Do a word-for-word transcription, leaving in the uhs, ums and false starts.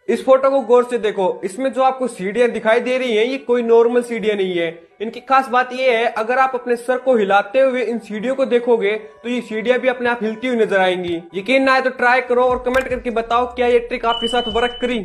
इस फोटो को गौर से देखो, इसमें जो आपको सीढ़ियां दिखाई दे रही हैं ये कोई नॉर्मल सीढ़ियां नहीं है। इनकी खास बात ये है, अगर आप अपने सर को हिलाते हुए इन सीढ़ियों को देखोगे तो ये सीढ़ियां भी अपने आप हिलती हुई नजर आएंगी। यकीन ना आए तो ट्राई करो और कमेंट करके बताओ क्या ये ट्रिक आपके साथ वर्क करी।